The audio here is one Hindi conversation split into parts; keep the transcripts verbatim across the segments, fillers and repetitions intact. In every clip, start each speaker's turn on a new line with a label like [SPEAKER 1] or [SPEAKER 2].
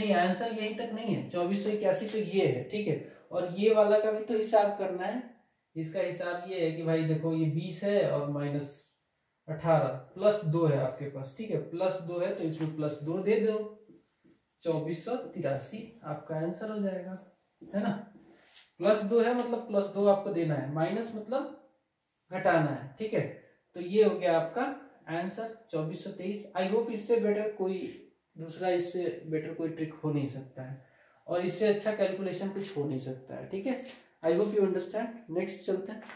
[SPEAKER 1] नहीं, आंसर यहीं तक नहीं है, चौबीस सौ इक्यासी तो ये है, ठीक है। और ये वाला का भी तो हिसाब करना है। इसका हिसाब ये है कि भाई देखो ये बीस है और माइनस अठारह प्लस दो है आपके पास, ठीक है, प्लस दो है तो इसमें प्लस दो दे दो, चौबीस सौ तिरासी आपका आंसर हो जाएगा, है ना। प्लस दो है मतलब प्लस दो आपको देना है, माइनस मतलब घटाना है, ठीक है। तो ये हो गया आपका आंसर चौबीस सौ तेईस। आई होप इससे बेटर कोई दूसरा, इससे बेटर कोई ट्रिक हो नहीं सकता है, और इससे अच्छा कैलकुलेशन कुछ हो नहीं सकता है, ठीक है। I hope you understand. Next चलते हैं,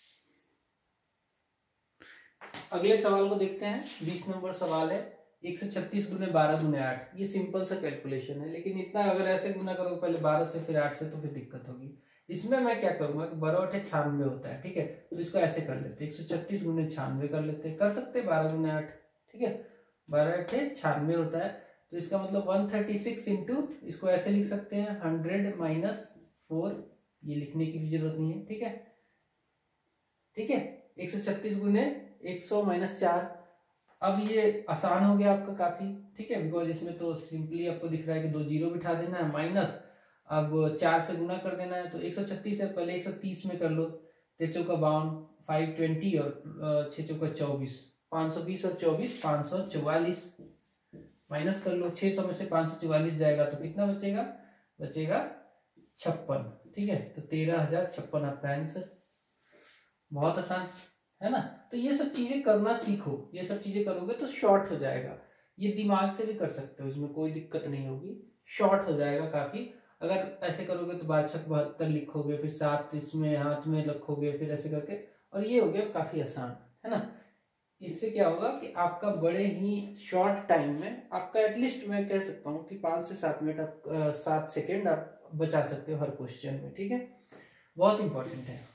[SPEAKER 1] अगले सवाल को देखते हैं। बीस नंबर सवाल है, एक सौ छत्तीस गुने बारह गुने आठ। ये सिंपल सा कैलकुलेशन है, लेकिन इतना अगर ऐसे गुना करोगे पहले बारह से फिर आठ से तो फिर दिक्कत होगी। इसमें मैं क्या करूंगा कि बारह अठे छियानवे होता है, ठीक है, तो इसको ऐसे कर लेते हैं, एक सौ छत्तीस गुने छियानवे कर लेते हैं, कर सकते हैं बारह गुने आठ, ठीक है, बारह अठे छियानवे होता है। तो इसका मतलब वन थर्टी सिक्स इंटू, इसको ऐसे लिख सकते हैं हंड्रेड माइनस फोर, ये लिखने की भी जरूरत नहीं है, ठीक है, ठीक है। एक सौ छत्तीस गुने एक सौ माइनस चार। अब ये आसान हो गया आपका काफी, ठीक है, बिकॉज इसमें तो सिंपली आपको दिख रहा है कि दो जीरो बिठा देना है, माइनस अब चार से गुना कर देना है। तो एक सौ छत्तीस है, पहले एक सौ तीस में कर लो, तेरह चौका बावन, फाइव ट्वेंटी और छह चौका चौबीस, पाँच सौ बीस और चौबीस पाँच सौ चौवालीस, माइनस कर लो, छह सौ में से पाँच सौ चौवालीस जाएगा तो कितना बचेगा, बचेगा छप्पन, ठीक है। तो तेरह हजार छप्पन आपका आंसर। बहुत आसान है ना। तो ये सब चीजें करना सीखो, ये सब चीजें करोगे तो शॉर्ट हो जाएगा। ये दिमाग से भी कर सकते हो, इसमें कोई दिक्कत नहीं होगी, शॉर्ट हो जाएगा काफी। अगर ऐसे करोगे तो बादशाह बहत्तर लिखोगे, फिर सात इसमें हाथ में रखोगे, फिर ऐसे करके, और ये हो गया काफी आसान, है ना। इससे क्या होगा कि आपका बड़े ही शॉर्ट टाइम में आपका एटलीस्ट मैं कह सकता हूँ कि पाँच से सात मिनट आप सात सेकेंड आप बचा सकते हो हर क्वेश्चन में, ठीक है, बहुत इंपॉर्टेंट है।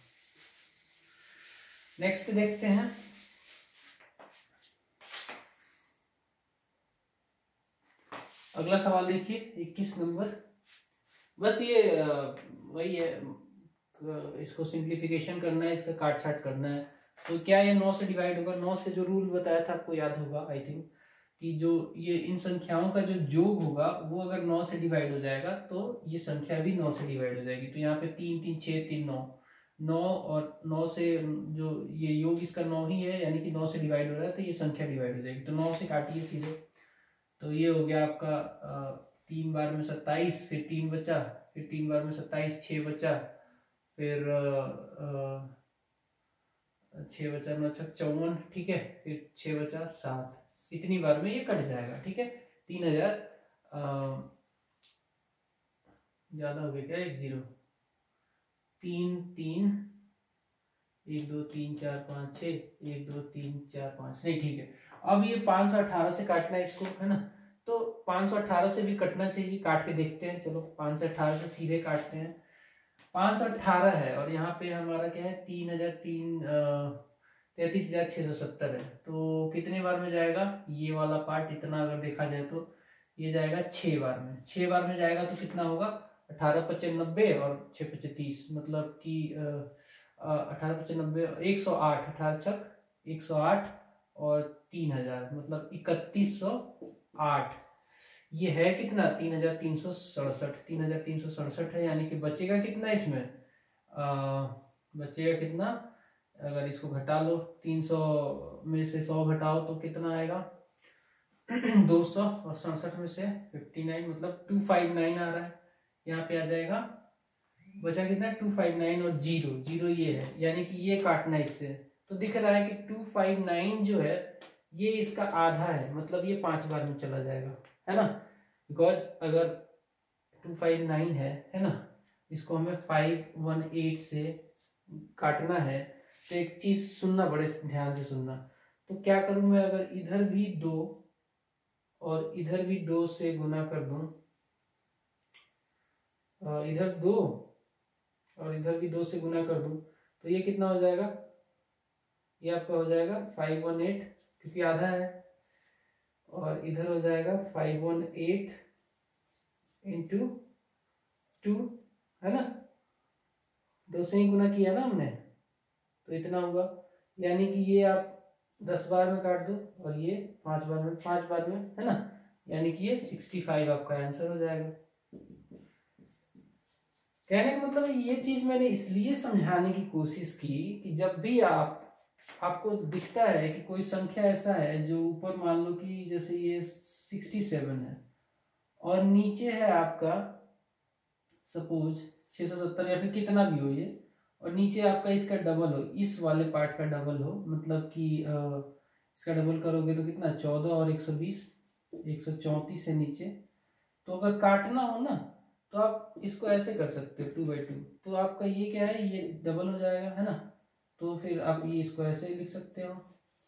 [SPEAKER 1] नेक्स्ट देखते हैं, अगला सवाल देखिए इक्कीस नंबर। बस ये वही है, इसको सिंप्लीफिकेशन करना है, इसका काट छाट करना है। तो क्या ये नौ से डिवाइड होगा, नौ से जो रूल बताया था आपको याद होगा आई थिंक, कि जो ये इन संख्याओं का जो योग होगा वो अगर नौ से डिवाइड हो जाएगा तो ये संख्या भी नौ से डिवाइड हो जाएगी। तो यहाँ पे तीन तीन छः तीन नौ, नौ और नौ से जो ये योग इसका नौ ही है, यानी कि नौ से डिवाइड हो रहा है तो ये संख्या डिवाइड हो जाएगी। तो नौ से काटिए सीधे, तो ये हो गया आपका आ, तीन बार में सत्ताईस, फिर तीन बचा, फिर तीन बार में सत्ताईस, छः बचा, फिर छः बचा नौ छः चौवन, ठीक है, फिर छः बचा सात, इतनी बार में ये कट जाएगा, ठीक है। तीन हजार ज्यादा हो गया क्या, एक जीरो, तीन तीन एक दो तीन चार पाँच छः, एक दो तीन चार पाँच, नहीं ठीक है। अब ये पाँच सौ अठारह से काटना है इसको, है ना, तो पाँच सौ अठारह से भी कटना चाहिए, काट के देखते हैं। चलो पाँच सौ अठारह से सीधे काटते हैं, पाँच सौ अठारह है और यहाँ पे हमारा क्या है, तीन हजार तीन तैतीस हजार छः सौ सत्तर है, तो कितने बार में जाएगा ये वाला पार्ट, इतना अगर देखा जाए तो ये जाएगा छः बार में, छः बार में जाएगा तो कितना होगा, अठारह पच्चीस नब्बे और छः पच्चीस तीस, मतलब कि अठारह पच्चीस नब्बे एक सौ आठ, अठारह छक एक सौ आठ और तीन हजार मतलब इकतीस सौ आठ। ये है कितना, तीन हजार तीन सौ सड़सठ, तीन हजार तीन सौ सड़सठ है, यानी कि बचेगा कितना इसमें, आ, बचेगा कितना, अगर इसको घटा लो, तीन सौ में से सौ घटाओ तो कितना आएगा दो सौ, और सड़सठ में से फिफ्टी नाइन, मतलब टू फाइव नाइन आ रहा है, यहाँ पे आ जाएगा, बचा कितना टू फाइव नाइन और जीरो, जीरो ये है, यानी कि ये काटना इससे, तो दिख रहा है कि टू फाइव नाइन जो है ये इसका आधा है, मतलब ये पांच बार में चला जाएगा, है ना, बिकॉज अगर टू फाइव नाइन है है ना, इसको हमें फाइव वन एट से काटना है, तो एक चीज सुनना, बड़े ध्यान से सुनना। तो क्या करूं मैं, अगर इधर भी दो और इधर भी दो से गुना कर दूं, इधर दो और इधर भी दो से गुना कर दूं, तो ये कितना हो जाएगा, ये आपका हो जाएगा फाइव वन एट, क्योंकि आधा है, और इधर हो जाएगा five one eight into two, है ना, दो से ही गुना किया ना हमने, तो इतना होगा, यानी कि ये आप दस बार में काट दो और ये पांच बार में, पांच बार में, है ना, यानी कि ये सिक्सटी फाइव आपका आंसर हो जाएगा। कहने का मतलब ये चीज मैंने इसलिए समझाने की कोशिश की कि जब भी आप आपको दिखता है कि कोई संख्या ऐसा है जो ऊपर मान लो कि जैसे ये सिक्सटी सेवन है और नीचे है आपका सपोज छह सौ सत्तर या फिर कितना भी हो ये, और नीचे आपका इसका डबल हो, इस वाले पार्ट का डबल हो, मतलब कि इसका डबल करोगे तो कितना चौदह और एक सौ बीस, एक सौ चौंतीस है नीचे। तो अगर काटना हो ना तो आप इसको ऐसे कर सकते हो टू बाई टू, तो आपका ये क्या है, ये डबल हो जाएगा, है ना। तो फिर आप ये इसको ऐसे लिख सकते हो।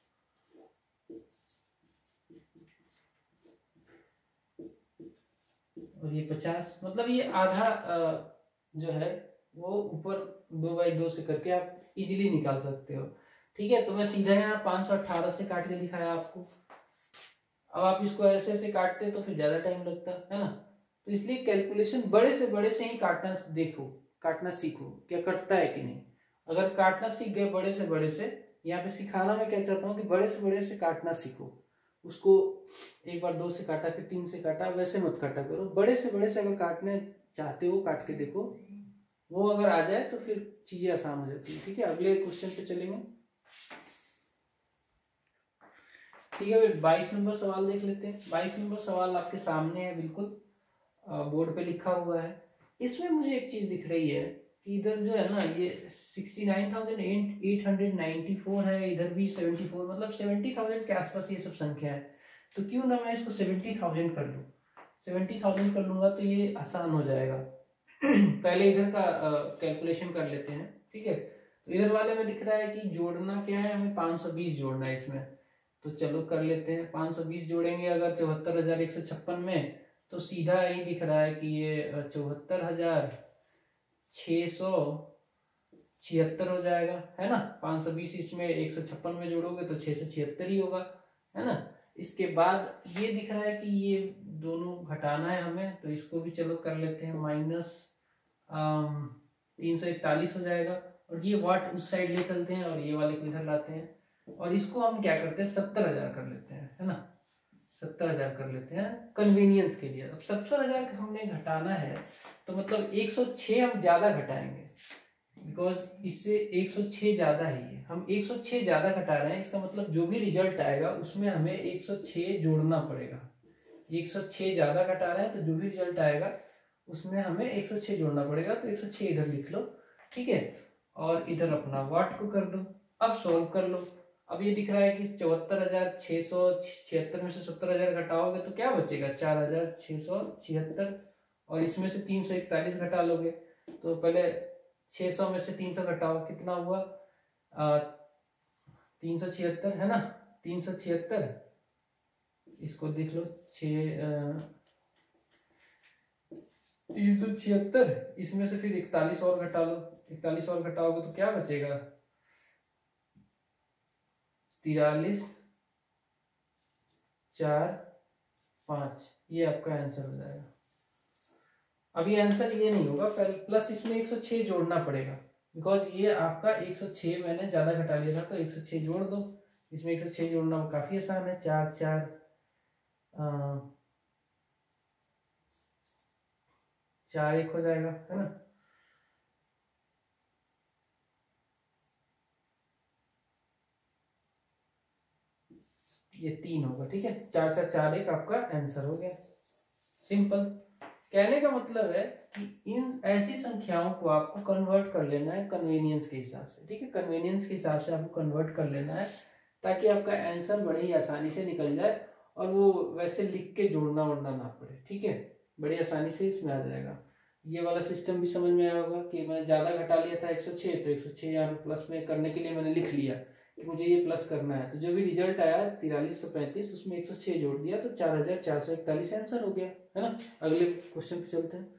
[SPEAKER 1] और ये पचास, मतलब ये आधा जो है वो ऊपर दो बाई दो से करके आप इजीली निकाल सकते हो। ठीक है, तो मैं सीधा यहाँ पाँच सौ अठारह से काट के दिखाया आपको। अब आप इसको ऐसे ऐसे काटते तो फिर ज्यादा टाइम लगता है ना, तो इसलिए कैलकुलेशन बड़े से बड़े से ही काटना देखो, काटना सीखो क्या कटता है कि नहीं। अगर काटना सीख गए बड़े से बड़े से, यहाँ पे सिखाना मैं क्या चाहता हूँ कि बड़े से बड़े से काटना सीखो। उसको एक बार दो से काटा फिर तीन से काटा, वैसे मत काटा करो, बड़े से बड़े से अगर काटने चाहते हो काट के देखो, वो अगर आ जाए तो फिर चीजें आसान हो जाती है। ठीक है, अगले क्वेश्चन पे चलेंगे। ठीक है, फिर बाईस नंबर सवाल देख लेते हैं। बाईस नंबर सवाल आपके सामने है, बिल्कुल बोर्ड पे लिखा हुआ है। इसमें मुझे एक चीज दिख रही है कि इधर जो है ना ये sixty nine thousand eight hundred ninety four है, इधर भी सेवेंटी फोर, मतलब सेवेंटी थाउजेंड के आसपास ये सब संख्या है। तो क्यों ना मैं इसको सेवेंटी थाउजेंड कर लूँ, सेवेंटी थाउजेंड कर लूंगा तो ये आसान हो जाएगा। पहले इधर का कैलकुलेशन कर लेते हैं। ठीक है, तो इधर वाले में दिख रहा है कि जोड़ना क्या है, हमें पाँच सौ बीस जोड़ना है इसमें, तो चलो कर लेते हैं। पाँच सौ बीस जोड़ेंगे अगर चौहत्तर हजार एक सौ छप्पन में, तो सीधा यही दिख रहा है कि ये चौहत्तर हजार छ सौ छिहत्तर हो जाएगा, है ना। पाँच सौ बीस इसमें एक सौ छप्पन में जोड़ोगे तो छह सौ छिहत्तर ही होगा, है ना। इसके बाद ये दिख रहा है कि ये दोनों घटाना है हमें, तो इसको भी चलो कर लेते हैं, माइनस तीन सौ इकतालीस हो जाएगा। और ये वाट उस साइड ले चलते हैं और ये वाले को इधर लाते हैं, और इसको हम क्या करते हैं सत्तर हजार कर लेते हैं, है ना। सत्तर हजार कर लेते हैं कन्वीनियंस के लिए। अब सत्तर हजार हमने घटाना है तो मतलब एक सौ छह हम ज्यादा घटाएंगे, बिकॉज इससे एक सौ छह ज्यादा ही है, हम एक सौ छह ज्यादा घटा रहे हैं। इसका मतलब जो भी रिजल्ट आएगा उसमें हमें एक सौ छह जोड़ना पड़ेगा। एक सौ छह ज्यादा घटा रहे हैं तो जो भी रिजल्ट आएगा उसमें हमें एक सौ छह जोड़ना पड़ेगा, तो एक सौ छह इधर लिख लो। ठीक है, और इधर अपना वाट को कर दो। अब सॉल्व कर लो। अब ये दिख रहा है कि चौहत्तर हजार छह सौ छिहत्तर में से सत्तर हजार घटाओगे तो क्या बचेगा, चार हजार छह सौ छिहत्तर, और इसमें से तीन सौ इकतालीस घटा लोगे। तो पहले छह सौ में से तीन सौ घटाओ, कितना हुआ तीन सौ छिहत्तर, है ना। तीन सौ छिहत्तर, इसको देख लो, छ तीन सौ छिहत्तर, इसमें से फिर इकतालीस और घटा लो, इकतालीस और घटाओगे तो क्या बचेगा, तिरालीस चार पांच, ये आपका आंसर हो जाएगा। अभी आंसर ये नहीं होगा, प्लस इसमें एक सौ छह जोड़ना पड़ेगा, बिकॉज ये आपका एक सौ छह मैंने ज्यादा घटा लिया था, तो एक सौ छह जोड़ दो। इसमें एक सौ छह जोड़ना काफी आसान है, चार चार आ, चार एक हो जाएगा, है ना। ये तीन होगा। ठीक है, चार चार चार एक आपका आंसर हो गया, सिंपल। कहने का मतलब है कि इन ऐसी संख्याओं को आपको कन्वर्ट कर लेना है कन्वीनियंस के हिसाब से। ठीक है, कन्वीनियंस के हिसाब से आपको कन्वर्ट कर लेना है ताकि आपका आंसर बड़े ही आसानी से निकल जाए और वो वैसे लिख के जोड़ना वोड़ना ना पड़े। ठीक है, बड़ी आसानी से इसमें आ जाएगा। ये वाला सिस्टम भी समझ में आया होगा कि मैंने ज्यादा घटा लिया था एक सौ छह, तो एक सौ छह यहाँ प्लस में करने के लिए मैंने लिख लिया कि मुझे ये प्लस करना है, तो जो भी रिजल्ट आया तिरालीस सौ पैंतीस, उसमें एक सौ छह जोड़ दिया तो चार हजार चार सौ इकतालीस आंसर हो गया, है ना। अगले क्वेश्चन पे चलते हैं।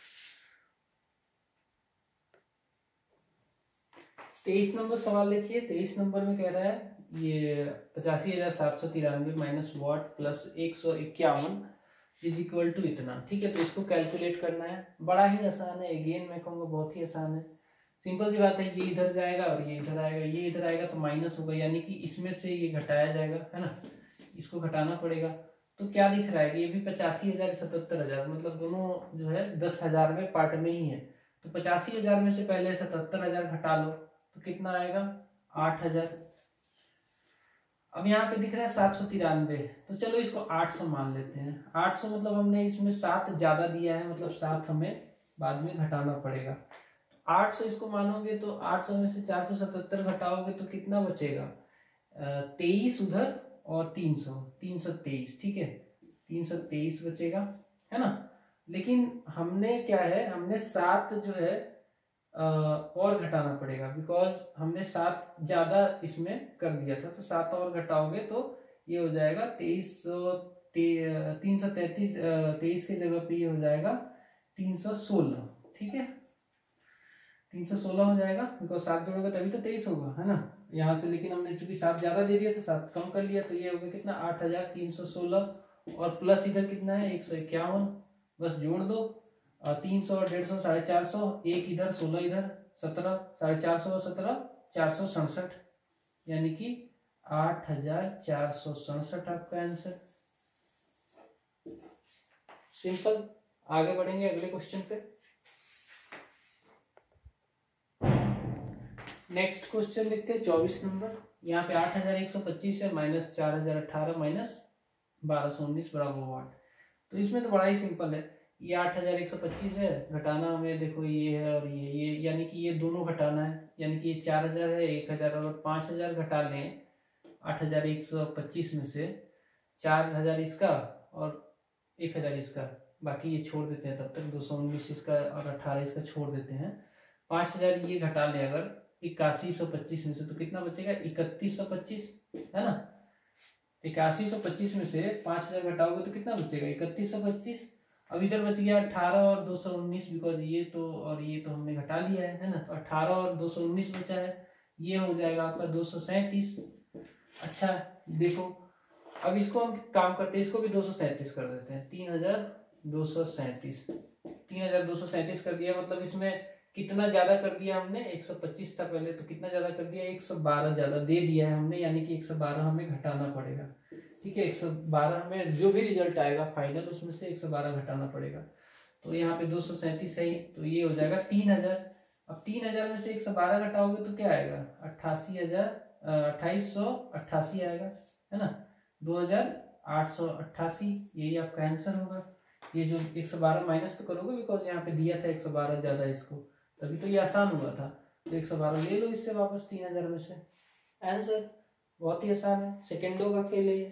[SPEAKER 1] तेईस नंबर सवाल देखिए। तेईस नंबर में कह रहा है ये पचासी हजार सात सौ तिरानवे माइनस वाट प्लस एक सौ इक्यावन इज इक्वल टू इतना। ठीक है, तो इसको कैलकुलेट करना है, बड़ा ही आसान है। अगेन मैं कहूँगा बहुत ही आसान है, सिंपल सी बात है। ये इधर जाएगा और ये इधर आएगा, ये इधर आएगा तो माइनस होगा, यानी कि इसमें से ये घटाया जाएगा, है ना। इसको घटाना पड़ेगा, तो क्या दिख रहा है कि ये भी पचासी हजार सतहत्तर हजार मतलब दोनों जो है दस हजार में पार्ट में ही है। तो पचासी हजार में से पहले सतहत्तर हजार घटा लो तो कितना आएगा आठ हजार। अब यहाँ पे दिख रहा है सात सौ तिरानवे, तो चलो इसको आठ सौ मान लेते हैं। आठ सौ मतलब हमने इसमें सात ज्यादा दिया है, मतलब सात हमें बाद में घटाना पड़ेगा। आठ सौ इसको मानोगे तो आठ सौ में से चार सौ सतहत्तर घटाओगे तो कितना बचेगा, तेईस उधर और तीन सौ, तीन सौ तेईस, ठीक है, तीन सौ तेईस बचेगा, है ना। लेकिन हमने क्या है, हमने सात जो है आ, और घटाना पड़ेगा, बिकॉज हमने सात ज्यादा इसमें कर दिया था। तो सात और घटाओगे तो ये हो जाएगा तेईस सौ तीन सौ तैतीस, तेईस की जगह पे ये हो जाएगा तीन सौ सोलह, ठीक है, तीन सौ सोलह हो जाएगा, बिकॉज सात जोड़ोगे तभी तो तेईस होगा, है ना यहाँ से। लेकिन हमने चूंकि सात ज्यादा दे दिया था, सात कम कर लिया, तो ये हो गया कितना आठ हजार तीन सौ सोलह और प्लस इधर कितना है एक सौ इक्यावन, बस जोड़ दो, तीन सौ और डेढ़ सौ साढ़े चार सौ, एक इधर सोलह इधर सत्रह, साढ़े चार सौ और सत्रह चार सौ सड़सठ, यानी कि आठ हजार चार सौ सड़सठ आपका आंसर। सिंपल। आगे बढ़ेंगे अगले क्वेश्चन पे। नेक्स्ट क्वेश्चन देखते हैं चौबीस नंबर। यहाँ पे आठ हजार एक सौ पच्चीस है माइनस चार हजार अठारह माइनस बारह सौ उन्नीस बराबर वाट। तो इसमें तो बड़ा ही सिंपल है, ये आठ हजार एक सौ पच्चीस है, घटाना हमें देखो ये है और ये ये यानी कि ये दोनों घटाना है, यानी कि ये चार हजार है, एक हजार और पाँच हजार घटा लें आठ हजार एक सौ पच्चीस में से, चार हजार इसका और एक हजार इसका, बाकी ये छोड़ देते हैं, तब तक दो सौ उन्नीस इसका और अठारह इसका छोड़ देते हैं। पाँच हजार ये घटा लें अगर इक्यासी सौ पच्चीस में से, तो कितना बचेगा इकतीस सौ पच्चीस, है ना। इक्यासी सौ पच्चीस में से पाँच हजार घटाओगे तो कितना बचेगा इकतीस सौ पच्चीस। अब इधर बच गया अठारह और दो सौ उन्नीस, बिकॉज ये तो और ये तो हमने घटा लिया है, है ना। तो अठारह और दो सौ उन्नीस बचा है, ये हो जाएगा आपका दो सौ सैंतीस। अच्छा देखो, अब इसको हम काम करते हैं, इसको भी दो सौ सैंतीस कर देते हैं, तीन हजार दो सौ सैंतीस, तीन हजार दो सौ सैंतीस कर दिया। मतलब इसमें कितना ज्यादा कर दिया हमने, एक सौ पच्चीस था पहले, तो कितना ज्यादा कर दिया, एक सौ बारह ज्यादा दे दिया है हमने, यानी कि एक सौ बारह हमें घटाना पड़ेगा, ठीक है। एक सौ बारह हमें जो भी रिजल्ट आएगा फाइनल, उसमें से एक सौ बारह घटाना पड़ेगा। तो यहाँ पे दो सौ सैंतीस है, तो ये हो जाएगा तीन हजार। अब तीन हजार में से एक सौ बारह घटाओगे तो क्या आएगा, अट्ठासी हजार अट्ठाईस सौ अट्ठासी आएगा, है ना, दो हजार आठ सौ अट्ठासी, यही आपका आंसर होगा। ये जो एक सौ बारह माइनस तो करोगे, बिकॉज यहाँ पे दिया था एक सौ बारह ज्यादा इसको, तभी तो ये आसान हुआ था। तो एक सौ बारह ले लो इससे वापस तीन हजार में से, आंसर बहुत ही आसान है, सेकेंडों का खेल है ये।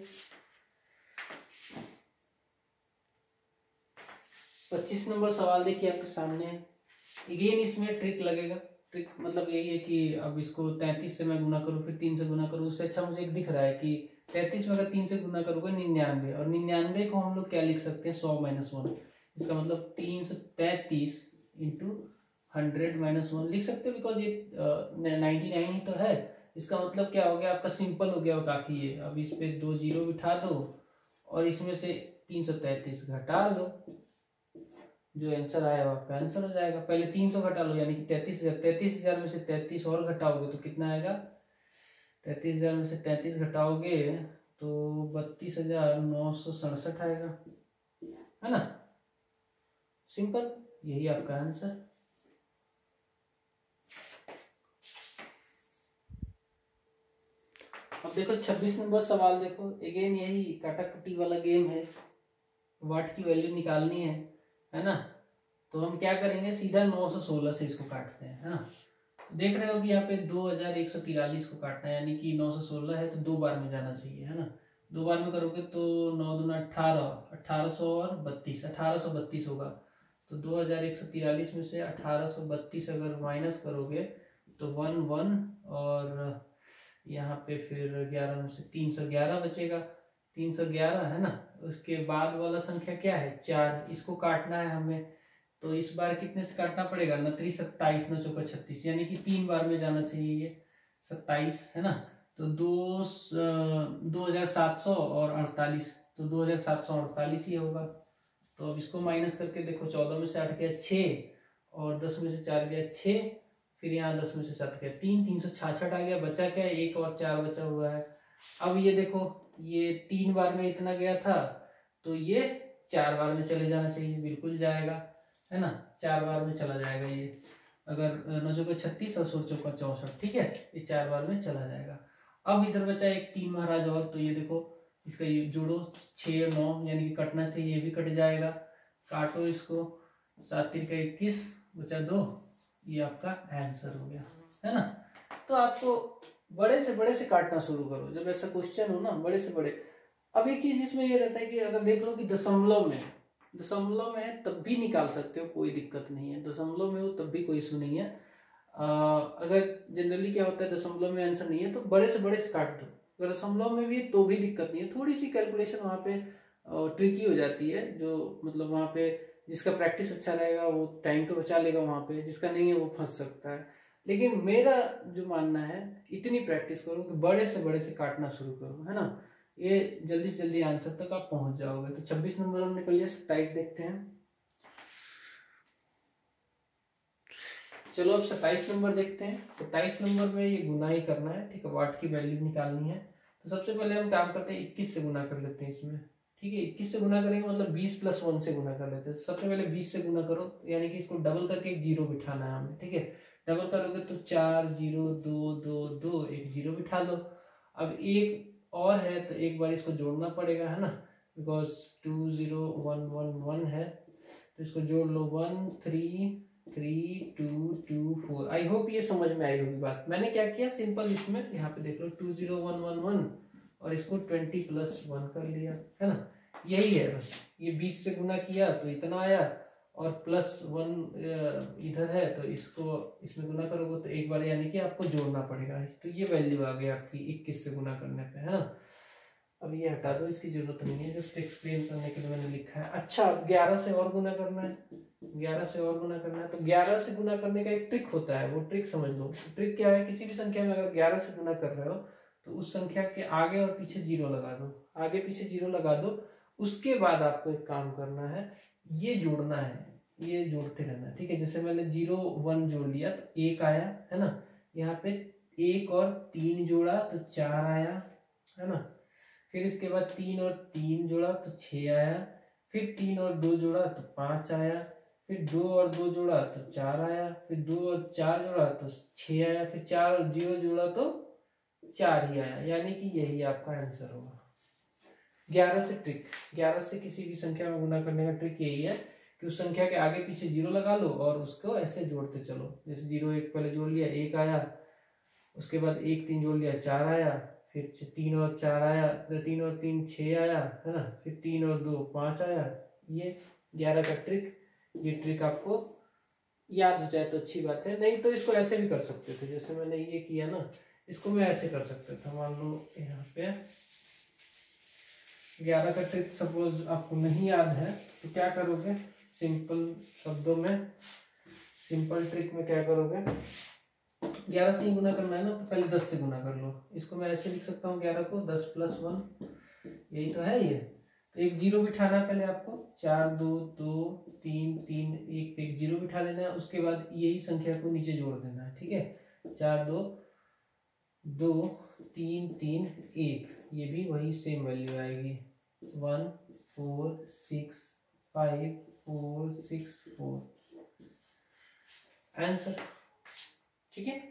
[SPEAKER 1] पच्चीस नंबर सवाल देखिए आपके सामने है। अगेन इसमें ट्रिक लगेगा, ट्रिक मतलब यही है कि अब इसको तैंतीस से मैं गुना करूँ फिर तीन से गुना करूँ, उससे अच्छा मुझे एक दिख रहा है कि तैंतीस में अगर तीन से गुना करोगे निन्यानवे, और निन्यानवे को हम लोग क्या लिख सकते हैं, सौ माइनस वन। इसका मतलब तीन सौ तैंतीस इंटू हंड्रेड माइनस वन लिख सकते हो, बिकॉज ये नाइन्टी नाइन ही तो है। इसका मतलब क्या हो गया आपका, सिंपल हो गया वो काफी है। अब इस पे दो जीरो बिठा दो और इसमें से तीन सौ तैंतीस घटा दो, जो आंसर आया आपका आंसर हो जाएगा। पहले तीन सौ घटा लो, यानी कि तैंतीस हजार, तैंतीस हजार में से तैंतीस और घटाओगे तो कितना आएगा, तैंतीस हजार में से तैंतीस घटाओगे तो बत्तीस हजार नौ सौ सड़सठ आएगा, है ना, सिंपल, यही आपका आंसर। अब देखो छब्बीस नंबर सवाल देखो, अगेन यही काटाकुटी वाला गेम है, वाट की वैल्यू निकालनी है, है ना। तो हम क्या करेंगे, सीधा नौ सौ सोलह से इसको काटते हैं, है ना। देख रहे हो कि यहाँ पे दो हजार एक सौ तिरालीस को काटना है, यानी कि नौ सौ सोलह है तो दो बार में जाना चाहिए, है ना। दो बार में करोगे तो नौ दूना अठारह, अठारह सौ और बत्तीस, अठारह सौ बत्तीस होगा। तो दो हजार एक सौ तिरालीस में से अठारह सौ बत्तीस अगर माइनस करोगे तो वन वन और यहाँ पे फिर ग्यारह में से तीन सौ ग्यारह बचेगा, तीन सौ ग्यारह, है ना। उसके बाद वाला संख्या क्या है, चार, इसको काटना है हमें। तो इस बार कितने से काटना पड़ेगा, नत्री सत्ताईस, न चौका छत्तीस, यानी कि तीन बार में जाना चाहिए ये सत्ताईस, है ना। तो दो दो हजार सात सौ और अड़तालीस, तो दो हजार सात सौ अड़तालीस ही होगा। तो अब इसको माइनस करके देखो, चौदह में से आठ गया छः और दस में से चार गया छः, फिर यहाँ दस में से सात गया तीन, तीन सौ छाछठ आ गया। बचा क्या है, एक और चार बचा हुआ है। अब ये देखो, ये तीन बार में इतना गया था, तो ये चार बार में चले जाना चाहिए, बिल्कुल जाएगा, है ना, चार बार में चला जाएगा ये। अगर नौ चौका छत्तीस और सोलह चौका चौसठ, ठीक है, ये चार बार में चला जाएगा। अब इधर बचा एक तीन महाराज और, तो ये देखो इसका ये जोड़ो, छः और नौ यानी कि कटना चाहिए, ये भी कट जाएगा, काटो इसको, सात तीन का इक्कीस, बचा दो, ये आपका आंसर हो गया, है ना। तो आपको बड़े से बड़े से काटना शुरू करो जब ऐसा क्वेश्चन हो ना, बड़े से बड़े। अब एक चीज इसमें ये रहता है कि अगर देख लो कि दशमलव में दशमलव में है तब भी निकाल सकते हो, कोई दिक्कत नहीं है, दशमलव में हो तब भी कोई इशू नहीं है। आ, अगर जनरली क्या होता है दशमलव में आंसर नहीं है तो बड़े से बड़े से काट दो, अगर दशमलव में भी है तो भी दिक्कत नहीं है। थोड़ी सी कैलकुलेशन वहाँ पे ट्रिकी हो जाती है, जो मतलब वहाँ पे जिसका प्रैक्टिस अच्छा रहेगा वो टाइम तो बचा लेगा, वहाँ पे जिसका नहीं है वो फंस सकता है। लेकिन मेरा जो मानना है इतनी प्रैक्टिस करो कि बड़े से बड़े से काटना शुरू करो, है ना, ये जल्दी से जल्दी आंसर तक आप पहुंच जाओगे। तो छब्बीस नंबर हमने कर लिया, सत्ताईस देखते हैं। चलो अब सत्ताईस नंबर देखते हैं। सत्ताईस नंबर में ये गुना ही करना है, ठीक है, वाट की वैल्यू निकालनी है। तो सबसे पहले हम काम करते हैं, इक्कीस से गुना कर लेते हैं इसमें, ठीक है, इक्कीस से गुना करेंगे मतलब बीस प्लस वन से गुना कर लेते हैं। सबसे पहले बीस से गुना करो, यानी कि इसको डबल करके एक जीरो बिठाना है हमें, ठीक है, डबल करोगे तो चार जीरो दो दो दो, एक जीरो बिठा लो। अब एक और है तो एक बार इसको जोड़ना पड़ेगा, है ना, because two zero one one one है, तो इसको जोड़ लो, one three three two two four. I hope ये समझ में आई होगी बात। मैंने क्या किया, सिंपल इसमें यहाँ पे देख लो two zero one one one और इसको ट्वेंटी प्लस वन कर लिया, है ना, यही है बस। ये बीस से गुना किया तो इतना आया, और प्लस वन इधर है तो इसको इसमें गुना करोगे तो एक बार यानी कि आपको जोड़ना पड़ेगा, तो ये वैल्यू आ गई आपकी इक्कीस से गुना करने पे, है ना। अब ये हटा दो, इसकी जरूरत नहीं है, जस्ट एक्सप्लेन करने के लिए मैंने लिखा है। अच्छा, ग्यारह से और गुना करना है, ग्यारह से और गुना करना है, तो ग्यारह से गुना करने का एक ट्रिक होता है, वो ट्रिक समझ लो। ट्रिक क्या है, किसी भी संख्या में अगर ग्यारह से गुना कर रहे हो तो उस संख्या के आगे और पीछे जीरो लगा दो, आगे पीछे जीरो लगा दो। उसके बाद आपको एक काम करना है, ये जोड़ना है, ये जोड़ते रहना है, ठीक है। जैसे मैंने जीरो वन जोड़ लिया तो एक आया, है ना, यहाँ पे एक और तीन जोड़ा तो चार आया, है ना, फिर इसके बाद तीन और तीन जोड़ा तो छः आया, फिर तीन और दो जोड़ा तो पाँच आया, फिर दो और दो जोड़ा तो चार आया, फिर दो और चार जोड़ा तो छः आया, फिर चार और जीरो जोड़ा तो चार ही आया, यानी कि यही आपका आंसर होगा। ग्यारह से ट्रिक, ग्यारह से किसी भी संख्या में गुना करने का ट्रिक यही है कि उस संख्या के आगे पीछे जीरो लगा लो और उसको ऐसे जोड़ते चलो। जैसे जीरो एक पहले जोड़ लिया, एक आया, उसके बाद एक तीन जोड़ लिया, चार आया, फिर तीन और चार आया, तीन और तीन छः आया, है ना, फिर तीन और दो पाँच आया। ये ग्यारह का ट्रिक, ये ट्रिक आपको याद हो जाए तो अच्छी बात है, नहीं तो इसको ऐसे भी कर सकते थे, जैसे मैंने ये किया ना, इसको मैं ऐसे कर सकता था। मान लो यहाँ पे ग्यारह का ट्रिक सपोज आपको नहीं याद है तो क्या करोगे, सिंपल शब्दों में, सिंपल ट्रिक में क्या करोगे, ग्यारह से ही गुना करना है ना, तो पहले दस से गुना कर लो। इसको मैं ऐसे लिख सकता हूँ, ग्यारह को दस प्लस वन, यही तो है ये। तो एक जीरो बिठाना है पहले आपको, चार दो दो तीन तीन एक पे एक जीरो बिठा लेना है, उसके बाद यही संख्या को नीचे जोड़ देना है, ठीक है, चार दो दो तीन तीन एक, ये भी वही सेम वैल्यू आएगी, one four six five four six four, answer, ठीक है।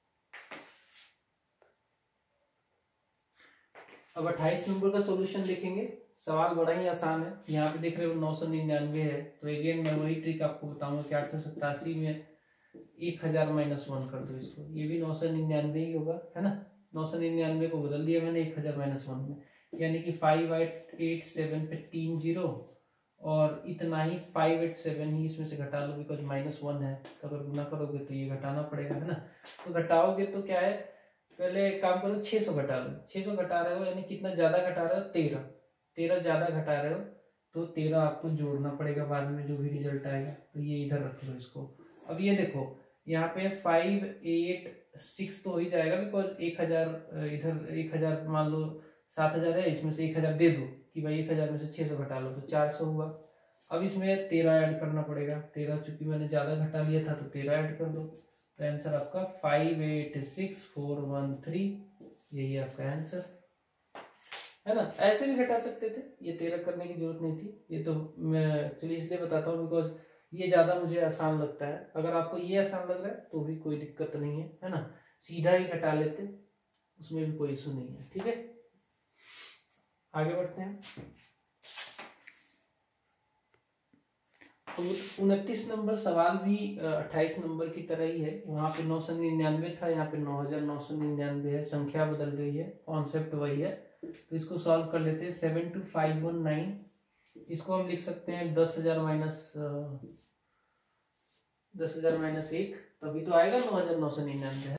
[SPEAKER 1] अब अट्ठाईस नंबर का सॉल्यूशन देखेंगे। सवाल बड़ा ही आसान है, यहाँ पे देख रहे हो नौ सौ निन्यानवे है, तो अगेन मैं वही ट्रिक आपको बताऊंगा कि आठ सौ सत्तासी में एक हजार माइनस वन कर दो इसको, ये भी नौ सौ निन्यानवे ही होगा, है ना। नौ सौ निन्यानवे को बदल दिया मैंने एक हजार माइनस वन में, यानी कि फाइव एट एट सेवन पे तीन जीरो और इतना ही फाइव एट सेवन ही इसमें से घटा लो, बिकॉज माइनस वन है, तो अगर गुना करोगे तो ये घटाना पड़ेगा, है ना। तो घटाओगे तो क्या है, पहले काम करो, छः सौ घटा लो, छः सौ घटा रहे हो यानी कितना ज्यादा घटा रहे हो, तेरह, तेरह ज्यादा घटा रहे हो तो तेरह आपको जोड़ना पड़ेगा बाद में जो भी रिजल्ट आएगा, तो ये इधर रख लो इसको। अब ये देखो यहाँ पे फाइव एट सिक्स तो हो ही जाएगा, बिकॉज एक हजार इधर एक हजार मान लो सात हजार है, इसमें से एक हजार दे दो कि भाई एक हजार में से छः सौ घटा लो तो चार सौ हुआ। अब इसमें तेरह ऐड करना पड़ेगा, तेरह चूंकि मैंने ज्यादा घटा लिया था तो तेरह ऐड कर दो, तो आंसर आपका five eight six four one three, यही आपका आंसर। है ना। ऐसे भी घटा सकते थे, ये तेरह करने की जरूरत नहीं थी। ये तो मैं एक्चुअली इसलिए बताता हूँ बिकॉज ये ज्यादा मुझे आसान लगता है। अगर आपको ये आसान लग रहा है तो भी कोई दिक्कत नहीं है, है ना, सीधा ही घटा लेते, उसमें भी कोई इशू नहीं है। ठीक है, आगे बढ़ते हैं। उनतीस नंबर सवाल भी अट्ठाईस नंबर की तरह ही है। वहां पे नौ सौ निन्यानवे था, यहाँ पे नौ हजार नौ सौ निन्यानवे है, संख्या बदल गई है, कॉन्सेप्ट वही है। तो इसको सॉल्व कर लेते हैं। Seven two five one nine, इसको हम लिख सकते हैं दस हजार माइनस दस हजार माइनस एक, तभी तो आएगा नौ हजार नौ सौ निन्यानवे।